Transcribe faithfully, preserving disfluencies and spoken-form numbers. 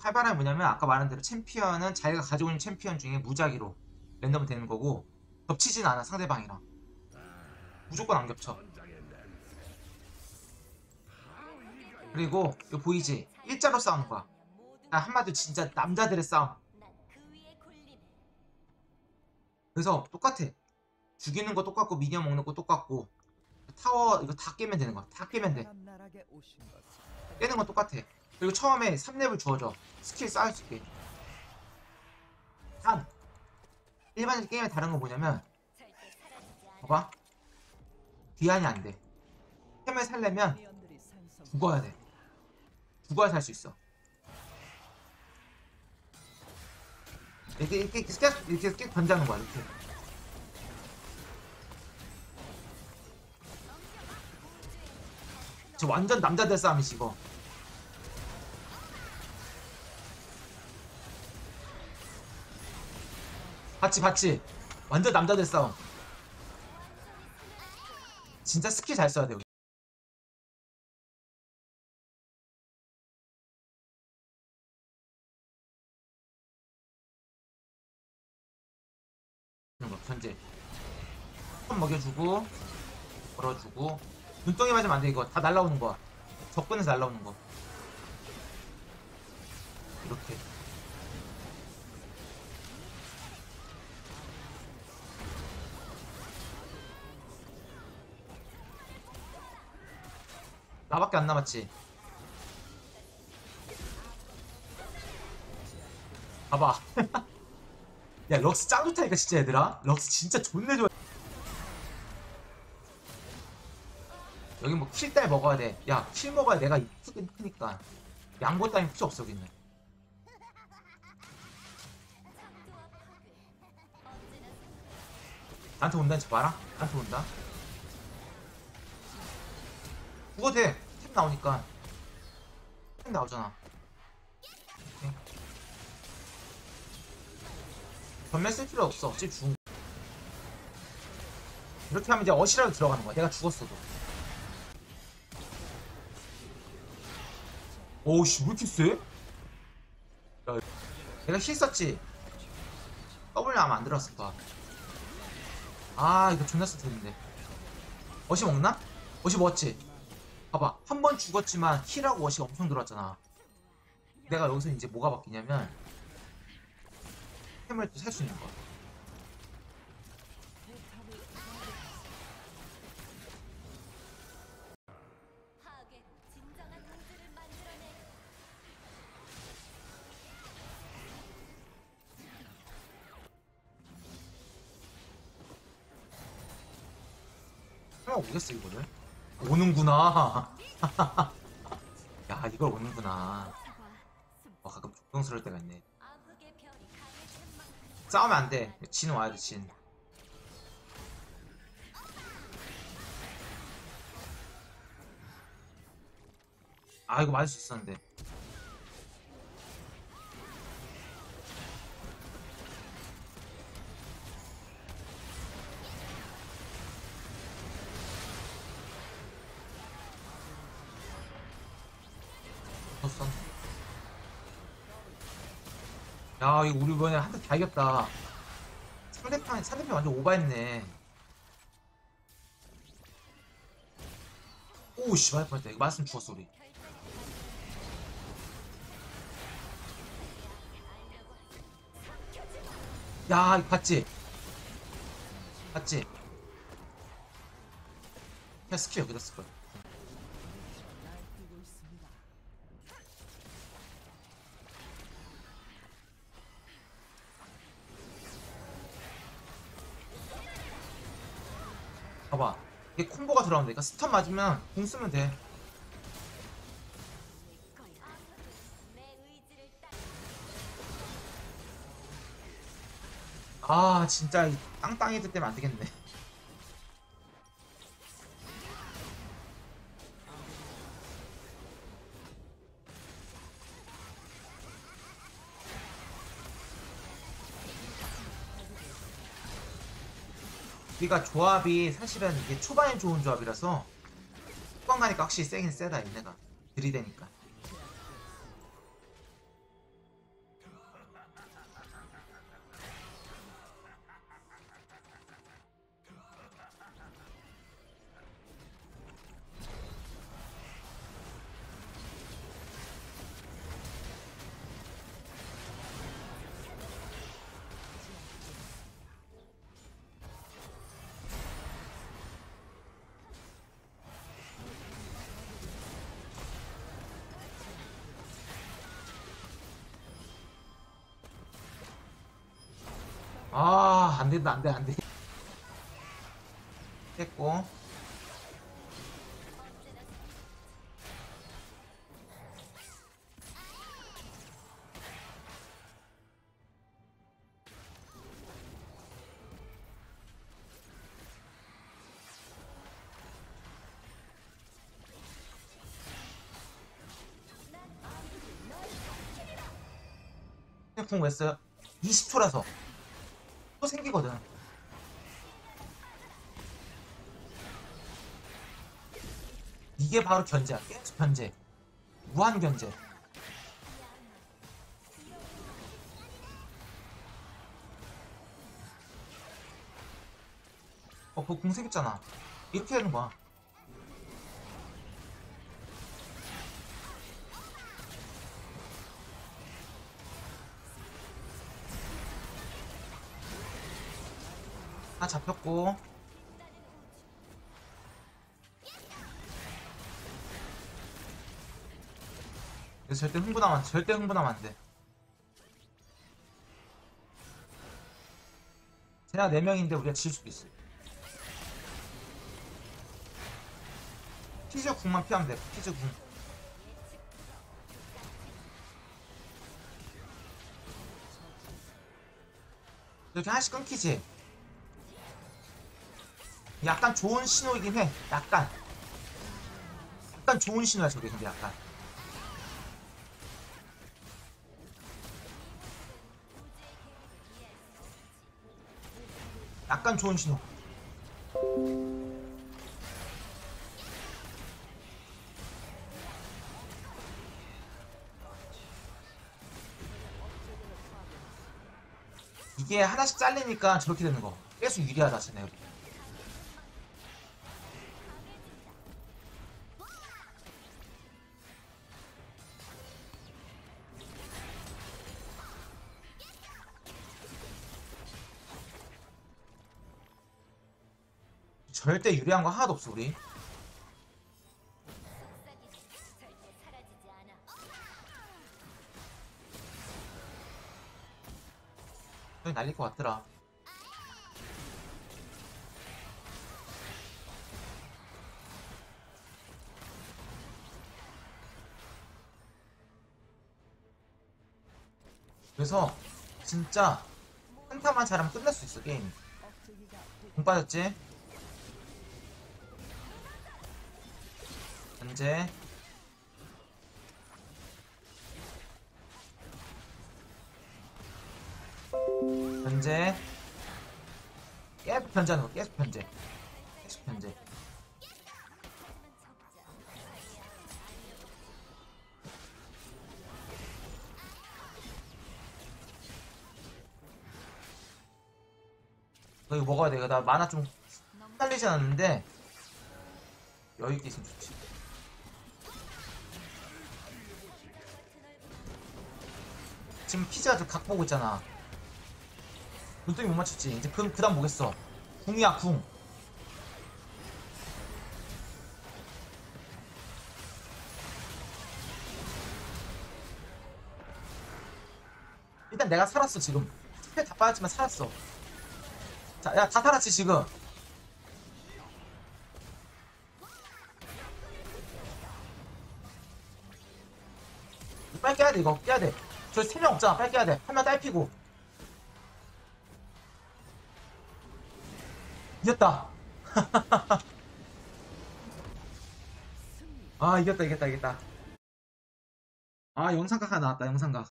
칼바람이 뭐냐면 아까 말한 대로 챔피언은 자기가 가지고 있는 챔피언 중에 무작위로 랜덤 되는 거고 겹치진 않아 상대방이랑. 무조건 안 겹쳐. 그리고 이거 보이지? 일자로 싸우는 거야. 한마디로 진짜 남자들의 싸움. 그래서 똑같아. 죽이는 거 똑같고 미니언 먹는 거 똑같고 타워 이거 다 깨면 되는 거야. 다 깨면 돼. 깨는 건 똑같아. 그리고 처음에 삼 렙을 주어져. 스킬 쌓을 수 있게. 단 일반적인 게임의 다른 건 뭐냐면 봐봐. 귀환이 안 돼. 템을 살려면 죽어야 돼. 죽어야 살 수 있어. 이렇게 이렇게 이렇게 이렇게 계속 던지는 거야. 이렇게. 저 완전 남자들 싸움이지 이거. 봤지 봤지. 완전 남자들 싸움. 진짜 스킬 잘 써야 돼. 이런 거 현재 한 먹여주고 걸어주고 눈덩이 맞으면 안 돼. 이거 다 날라오는 거야. 접근해서 날라오는 거. 이렇게. 나밖에 안 남았지. 봐봐. 야 럭스 짱 좋다니까 진짜 얘들아. 럭스 진짜 존내 좋아. 여기 뭐 킬 딸 먹어야 돼. 야 킬 먹어야 내가 크긴 크니까. 양보 따윈 필요 없어 여기는. 나한테 온다는 척 봐라. 나한테 온다. 죽어도 돼. 템 나오니까. 템 나오잖아. 오케이. 전멸 쓸 필요 없어. 어차피 죽은 거. 이렇게 하면 이제 어시라도 들어가는 거야. 내가 죽었어도. 오우씨 왜 이렇게 세? 야, 내가 힐 썼지? W 아마 안 들어갔을 거야. 아 이거 존나 스트인데. 어시 먹나? 어시 먹었지? 봐봐 한 번 죽었지만 힐하고 어시가 엄청 들어왔잖아. 내가 여기서 이제 뭐가 바뀌냐면 템을 또 살 수 있는 거야. 설마 오겠어 이거를? 오는구나. 야 이걸 오는구나. 와 가끔 족동스러울 때가 있네. 싸우면 안돼. 진 와야 돼 진. 아 이거 맞을 수 있었는데. 졌어. 야 이거 우리 이번에 한 대 다 이겼다. 상대편 상대편 완전 오바했네. 오우씨 맞을 뻔했다. 이거 맞으면 죽었어 우리. 야 이거 봤지? 봤지? 그냥 스킬 여기다 쓸걸. 봐봐 이게 콤보가 들어간다니까. 스턴 맞으면 공 쓰면 돼. 아 진짜 이 땅땅이들 때문에 안되겠네. 우리가 조합이 사실은 이게 초반에 좋은 조합이라서 후반 가니까 확실히 세긴 세다 얘네가. 들이대니까. 안 된다, 안 돼, 안 돼. 됐고. 궁 왜 써요? 이십 초라서 또 생기거든. 이게 바로 견제야. 계속 견제. 무한 견제. 어, 그거 궁 생겼잖아. 이렇게 되는 거야. 다 잡혔고. 그래서 절대 흥분하면 안 돼. 절대 흥분하면 안 돼. 쟤네가 네 명인데 우리가 질 수도 있어. 피즈 궁만 피하면 돼. 피즈 궁. 이렇게 하나씩 끊기지. 약간 좋은 신호이긴 해. 약간. 약간 좋은 신호야, 저게. 근데 약간. 약간 좋은 신호. 이게 하나씩 잘리니까 저렇게 되는 거. 계속 유리하다, 쟤네. 절대 유리한 거 하나도 없어, 우리. 저기 날릴 것 같더라. 그래서 진짜 한타만 잘하면 끝날 수 있어, 게임. 공 빠졌지? 현재 현재 계속 견제하는 거. 계속 견제. 계속 견제. 너 이거 먹어야 돼. 이거 나 만화 좀 헷갈리지 않았는데 여유있게 있으면 좋지. 지금 피자도 각 보고 있잖아. 눈덩이 못 맞췄지. 이제 그, 그 다음 뭐겠어. 궁이야, 궁. 일단 내가 살았어, 지금. 스펠 다 빠졌지만 살았어. 자, 야, 다 살았지, 지금. 빨리 깨야 돼, 이거. 깨야 돼. 저 세 명 없잖아. 빨리 깨야 돼. 한 명 딸피고. 이겼다. 아, 이겼다, 이겼다, 이겼다. 아, 영상각 하나 나왔다, 영상각.